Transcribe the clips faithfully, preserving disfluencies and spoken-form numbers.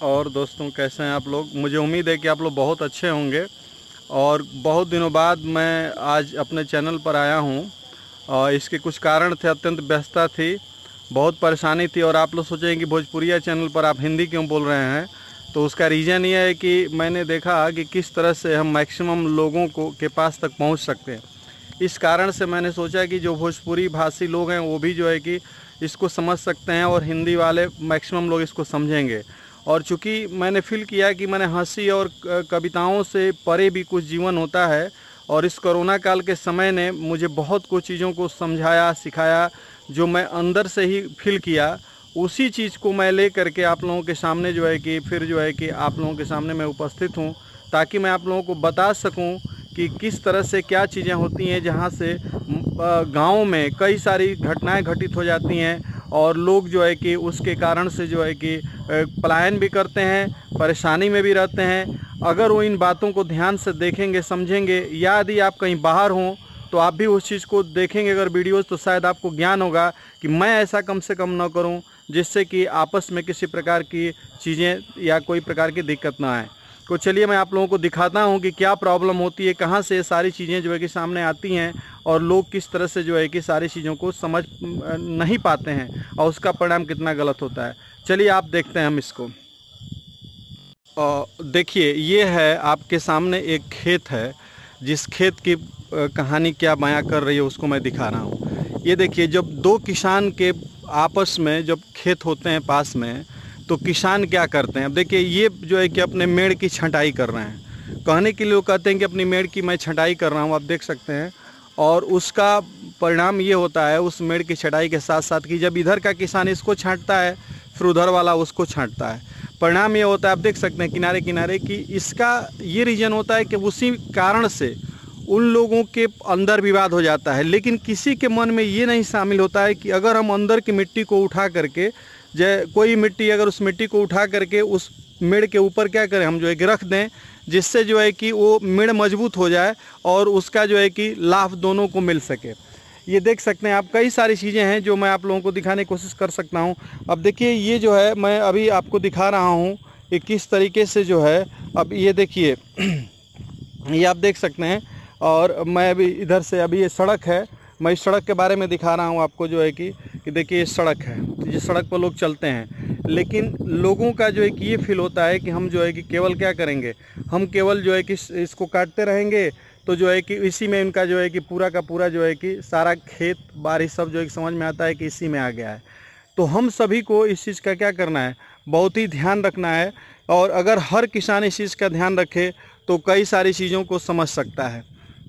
और दोस्तों, कैसे हैं आप लोग। मुझे उम्मीद है कि आप लोग बहुत अच्छे होंगे। और बहुत दिनों बाद मैं आज अपने चैनल पर आया हूं। और इसके कुछ कारण थे, अत्यंत व्यस्तता थी, बहुत परेशानी थी। और आप लोग सोचेंगे कि भोजपुरिया चैनल पर आप हिंदी क्यों बोल रहे हैं, तो उसका रीज़न ये है कि मैंने देखा कि किस तरह से हम मैक्सिमम लोगों को के पास तक पहुंच सकते हैं। इस कारण से मैंने सोचा कि जो भोजपुरी भाषी लोग हैं वो भी जो है कि इसको समझ सकते हैं, और हिंदी वाले मैक्सिमम लोग इसको समझेंगे। और चूँकि मैंने फील किया कि मैंने हंसी और कविताओं से परे भी कुछ जीवन होता है, और इस कोरोना काल के समय ने मुझे बहुत कुछ चीज़ों को समझाया, सिखाया, जो मैं अंदर से ही फील किया। उसी चीज़ को मैं ले करके आप लोगों के सामने जो है कि फिर जो है कि आप लोगों के सामने मैं उपस्थित हूँ, ताकि मैं आप लोगों को बता सकूँ कि किस तरह से क्या चीज़ें होती हैं, जहाँ से गाँव में कई सारी घटनाएं घटित हो जाती हैं, और लोग जो है कि उसके कारण से जो है कि पलायन भी करते हैं, परेशानी में भी रहते हैं। अगर वो इन बातों को ध्यान से देखेंगे, समझेंगे, या यदि आप कहीं बाहर हों तो आप भी उस चीज़ को देखेंगे अगर वीडियोज़, तो शायद आपको ज्ञान होगा कि मैं ऐसा कम से कम ना करूं, जिससे कि आपस में किसी प्रकार की चीज़ें या कोई प्रकार की दिक्कत ना आए। तो चलिए मैं आप लोगों को दिखाता हूं कि क्या प्रॉब्लम होती है, कहां से सारी चीज़ें जो है कि सामने आती हैं, और लोग किस तरह से जो है कि सारी चीज़ों को समझ नहीं पाते हैं, और उसका परिणाम कितना गलत होता है। चलिए आप देखते हैं हम इसको। देखिए, ये है आपके सामने एक खेत है, जिस खेत की कहानी क्या बयां कर रही है उसको मैं दिखा रहा हूँ। ये देखिए, जब दो किसान के आपस में जब खेत होते हैं पास में, तो किसान क्या करते हैं। अब देखिए, ये जो है कि अपने मेड़ की छंटाई कर रहे हैं। कहने के लिए वो कहते हैं कि अपनी मेड़ की मैं छंटाई कर रहा हूँ, आप देख सकते हैं। और उसका परिणाम ये होता है उस मेड़ की छंटाई के साथ साथ कि जब इधर का किसान इसको छांटता है, फिर उधर वाला उसको छांटता है। परिणाम ये होता है, आप देख सकते हैं किनारे किनारे, कि इसका ये रीज़न होता है कि उसी कारण से उन लोगों के अंदर विवाद हो जाता है। लेकिन किसी के मन में ये नहीं शामिल होता है कि अगर हम अंदर की मिट्टी को उठा करके, जय कोई मिट्टी अगर उस मिट्टी को उठा करके उस मेड़ के ऊपर क्या करें, हम जो है कि रख दें, जिससे जो है कि वो मेड़ मजबूत हो जाए और उसका जो है कि लाभ दोनों को मिल सके। ये देख सकते हैं आप, कई सारी चीज़ें हैं जो मैं आप लोगों को दिखाने की कोशिश कर सकता हूं। अब देखिए, ये जो है मैं अभी आपको दिखा रहा हूं कि किस तरीके से जो है, अब ये देखिए ये आप देख सकते हैं। और मैं अभी इधर से, अभी ये सड़क है, मैं इस सड़क के बारे में दिखा रहा हूं आपको, जो है कि कि देखिए ये सड़क है, ये सड़क पर लोग चलते हैं। लेकिन लोगों का जो है कि ये फील होता है कि हम जो है कि केवल क्या करेंगे, हम केवल जो है कि इसको काटते रहेंगे, तो जो है कि इसी में इनका जो है कि पूरा का पूरा जो है कि सारा खेत बाड़ी सब जो है कि समझ में आता है कि इसी में आ गया है। तो हम सभी को इस चीज़ का क्या करना है, बहुत ही ध्यान रखना है। और अगर हर किसान इस चीज़ का ध्यान रखे तो कई सारी चीज़ों को समझ सकता है।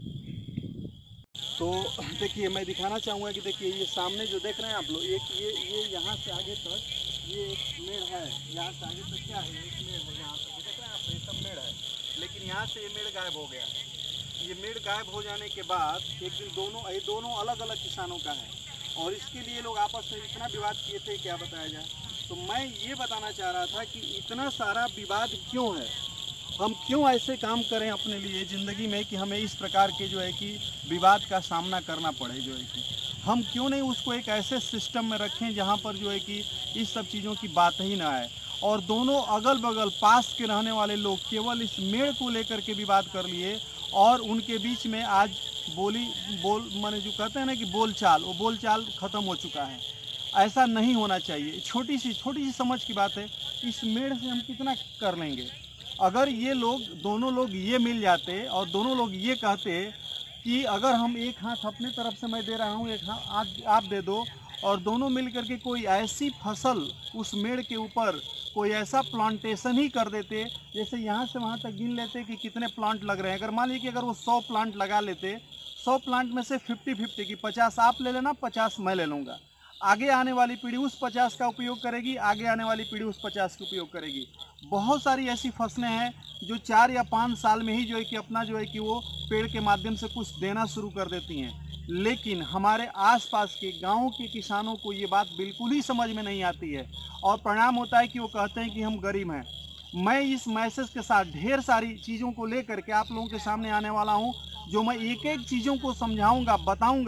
तो देखिए, मैं दिखाना चाहूँगा कि देखिए ये सामने जो देख रहे हैं आप लोग, एक ये ये यहाँ से आगे तक ये एक मेड़ है, यहाँ से आगे तक क्या है, एक मेड़ है, यहाँ तक देख रहे हैं आप, ये सब मेड़ है। लेकिन यहाँ से ये मेड़ गायब हो गया है। ये मेड़ गायब हो जाने के बाद एक दिन दोनों ये दोनों अलग अलग किसानों का है, और इसके लिए लोग आपस में इतना विवाद किए थे, क्या बताया जाए। तो मैं ये बताना चाह रहा था कि इतना सारा विवाद क्यों है, हम क्यों ऐसे काम करें अपने लिए ज़िंदगी में कि हमें इस प्रकार के जो है कि विवाद का सामना करना पड़े। जो है कि हम क्यों नहीं उसको एक ऐसे सिस्टम में रखें जहाँ पर जो है कि इस सब चीज़ों की बात ही ना आए, और दोनों अगल बगल पास के रहने वाले लोग केवल इस मेड़ को लेकर के विवाद कर लिए, और उनके बीच में आज बोली बोल माने जो कहते हैं ना कि बोलचाल, वो बोलचाल ख़त्म हो चुका है। ऐसा नहीं होना चाहिए। छोटी सी छोटी सी समझ की बात है, इस मेड़ से हम कितना कर लेंगे। अगर ये लोग दोनों लोग ये मिल जाते और दोनों लोग ये कहते कि अगर हम एक हाथ अपने तरफ से मैं दे रहा हूँ, एक हाथ आप दे दो, और दोनों मिल करके कोई ऐसी फसल उस मेड़ के ऊपर कोई ऐसा प्लांटेशन ही कर देते, जैसे यहाँ से वहाँ तक गिन लेते कि कितने प्लांट लग रहे हैं। अगर मान लीजिए कि अगर वो सौ प्लांट लगा लेते, सौ प्लांट में से फिफ्टी फिफ्टी की पचास आप ले लेना, पचास मैं ले लूँगा, आगे आने वाली पीढ़ी उस पचास का उपयोग करेगी, आगे आने वाली पीढ़ी उस पचास का उपयोग करेगी। बहुत सारी ऐसी फसलें हैं जो चार या पाँच साल में ही जो है कि अपना जो है कि वो पेड़ के माध्यम से कुछ देना शुरू कर देती हैं। लेकिन हमारे आसपास के गाँव के किसानों को ये बात बिल्कुल ही समझ में नहीं आती है, और परिणाम होता है कि वो कहते हैं कि हम गरीब हैं। मैं इस मैसेज के साथ ढेर सारी चीज़ों को लेकर के आप लोगों के सामने आने वाला हूँ, जो मैं एक एक चीज़ों को समझाऊँगा, बताऊँगा,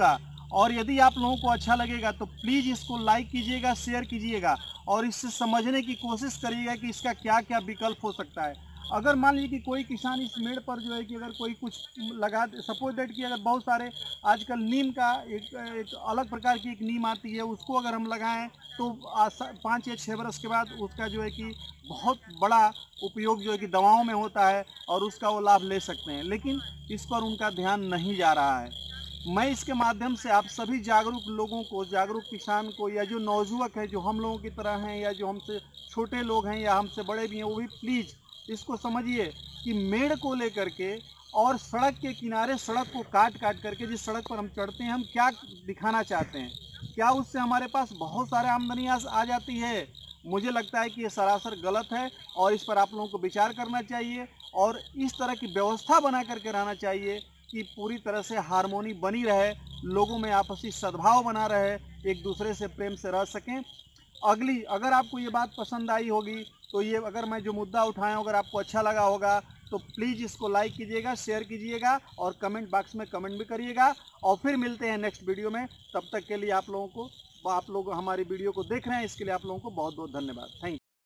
और यदि आप लोगों को अच्छा लगेगा तो प्लीज़ इसको लाइक कीजिएगा, शेयर कीजिएगा और इससे समझने की कोशिश करिएगा कि इसका क्या क्या विकल्प हो सकता है। अगर मान लीजिए कि कोई किसान इस मेड़ पर जो है कि अगर कोई कुछ लगा, सपोज दैट कि अगर बहुत सारे आजकल नीम का एक, एक अलग प्रकार की एक नीम आती है, उसको अगर हम लगाएं तो पाँच या छः बरस के बाद उसका जो है कि बहुत बड़ा उपयोग जो है कि दवाओं में होता है और उसका वो लाभ ले सकते हैं, लेकिन इस पर उनका ध्यान नहीं जा रहा है। मैं इसके माध्यम से आप सभी जागरूक लोगों को, जागरूक किसान को, या जो नौजुवक है जो हम लोगों की तरह हैं या जो हमसे छोटे लोग हैं या हमसे बड़े भी हैं, वो भी प्लीज़ इसको समझिए कि मेड़ को लेकर के और सड़क के किनारे सड़क को काट काट करके जिस सड़क पर हम चढ़ते हैं, हम क्या दिखाना चाहते हैं? क्या उससे हमारे पास बहुत सारे आमदनी आ जाती है? मुझे लगता है कि ये सरासर गलत है और इस पर आप लोगों को विचार करना चाहिए और इस तरह की व्यवस्था बना करके रहना चाहिए कि पूरी तरह से हारमोनी बनी रहे, लोगों में आपसी सद्भाव बना रहे, एक दूसरे से प्रेम से रह सकें। अगली अगर आपको ये बात पसंद आई होगी तो ये अगर मैं जो मुद्दा उठाया अगर आपको अच्छा लगा होगा तो प्लीज़ इसको लाइक कीजिएगा, शेयर कीजिएगा और कमेंट बॉक्स में कमेंट भी करिएगा। और फिर मिलते हैं नेक्स्ट वीडियो में। तब तक के लिए आप लोगों को, आप लोग हमारी वीडियो को देख रहे हैं इसके लिए आप लोगों को बहुत बहुत धन्यवाद। Thank you.